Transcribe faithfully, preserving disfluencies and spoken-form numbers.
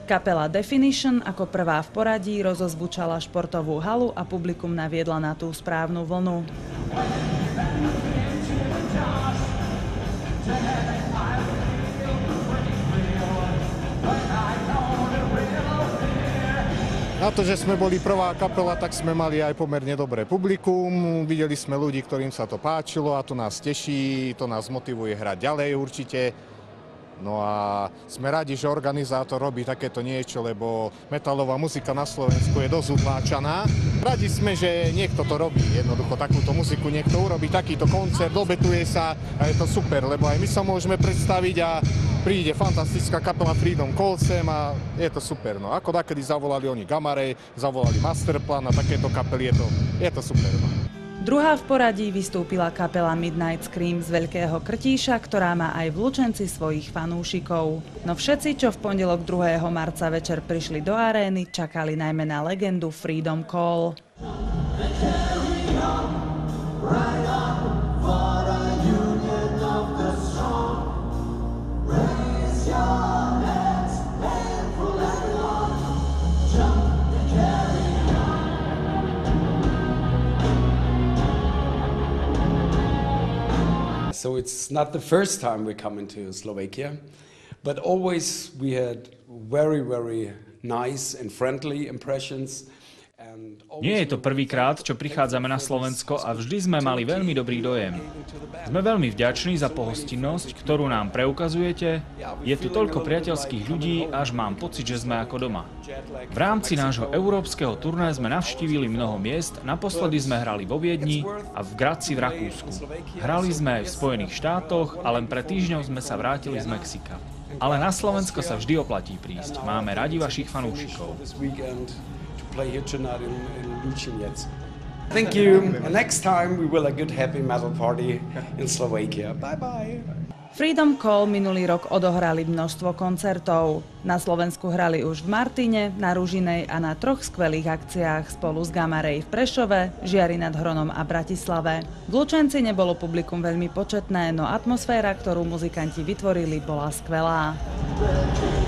Kapela Definition ako prvá v poradí rozozvučala športovú halu a publikum naviedla na tú správnu vlnu. Na to, že sme boli prvá kapela, tak sme mali aj pomerne dobré publikum. Videli sme ľudí, ktorým sa to páčilo a to nás teší, to nás motivuje hrať ďalej určite. No a sme radi, že organizátor robí takéto niečo, lebo metalová muzika na Slovensku je dosť utláčaná. Radi sme, že niekto to robí, jednoducho takúto muziku niekto urobí, takýto koncert, obetuje sa a je to super, lebo aj my sa môžeme predstaviť a príde fantastická kapela Freedom Call sem a je to super. No ako dakedy zavolali oni Gamma Ray, zavolali Masterplan a takéto kapely, je to, je to super. No. Druhá v poradí vystúpila kapela Midnight Scream z Veľkého Krtíša, ktorá má aj v Lučenci svojich fanúšikov. No všetci, čo v pondelok druhého marca večer prišli do arény, čakali najmä na legendu Freedom Call. So it's not the first time we come into Slovakia, but always we had very, very nice and friendly impressions. Nie je to prvýkrát, čo prichádzame na Slovensko a vždy sme mali veľmi dobrý dojem. Sme veľmi vďační za pohostinnosť, ktorú nám preukazujete. Je tu toľko priateľských ľudí, až mám pocit, že sme ako doma. V rámci nášho európskeho turné sme navštívili mnoho miest, naposledy sme hrali vo Viedni a v Grazi v Rakúsku. Hrali sme aj v Spojených štátoch a len pred týždňom sme sa vrátili z Mexika. Ale na Slovensko sa vždy oplatí prísť. Máme radi vašich fanúšikov. Play here tonight in, in Lučenec. Thank you. And next time we will have a good happy metal party in Slovakia. Bye bye. Freedom Call minulý rok odohrali množstvo koncertov. Na Slovensku hrali už v Martine, na Ružinej a na troch skvelých akciách spolu s Gamma Ray v Prešove, Žiari nad Hronom a Bratislave. V Lučenci nebolo publikum veľmi početné, no atmosféra, ktorú muzikanti vytvorili, bola skvelá.